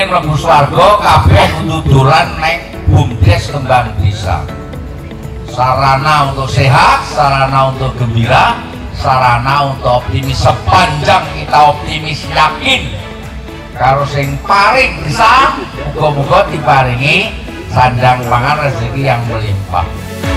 kepingin mlebu swarga kabeh kudu dolan neng bumdes kembang desa. Sarana untuk sehat, sarana untuk gembira, sarana untuk optimis. Sepanjang kita optimis yakin karo sing paring bisa, muga-muga diparingi sandang pangan rezeki yang melimpah.